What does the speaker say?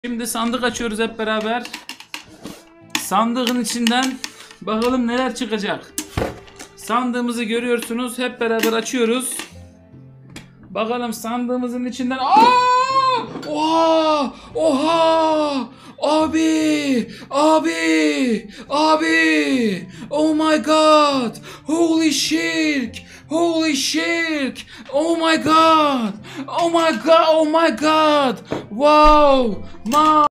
Şimdi sandık açıyoruz hep beraber. Sandığın içinden bakalım neler çıkacak. Sandığımızı görüyorsunuz. Hep beraber açıyoruz. Bakalım sandığımızın içinden. Oha! Oha! Abi! Abi! Abi! Oh my god! Holy shirk! Holy shirk! Oh my god! Oh my god! Oh my god! Wow!